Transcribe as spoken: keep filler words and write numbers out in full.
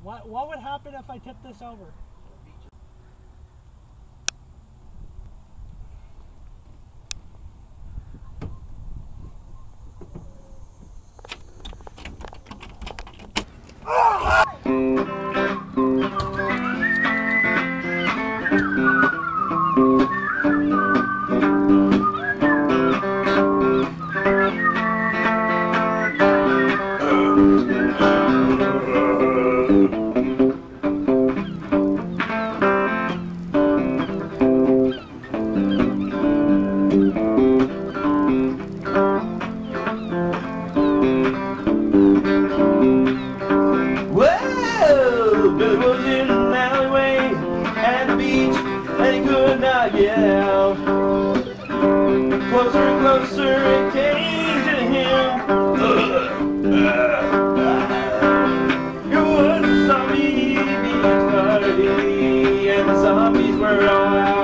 What, what would happen if I tipped this over? Billy was in an alleyway at the beach, and he could not get out. Closer and closer it came to him. It was a zombie being started, and the zombies were all out.